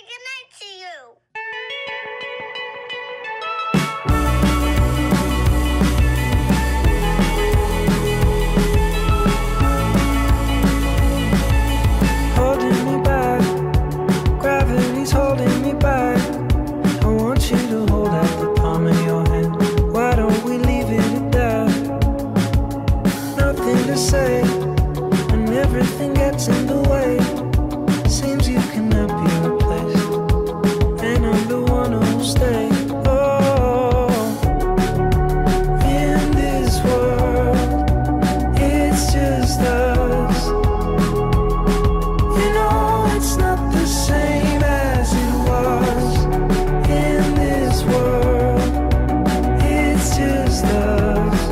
good night to you. Holding me back, gravity's holding me back. I want you to hold out the palm of your hand. Why don't we leave it at that? Nothing to say when everything gets in the way. Seems you cannot be replaced, and I'm the one who'll stay. Oh, in this world, it's just us. You know it's not the same as it was. In this world, it's just us.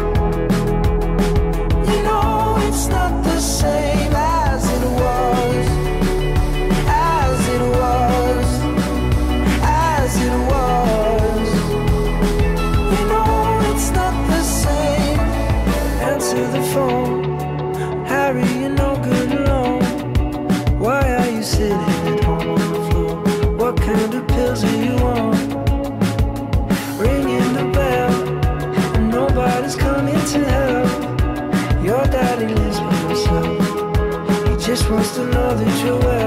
You know it's not the same as it was. As it was. As it was. You know it's not the same. Answer the phone. Harry, you're no good alone. Why are you sitting at home on the floor? What kind of pills are you on? Ringing the bell, and nobody's coming to help. Your daddy lives by himself. He just wants to know that you're well.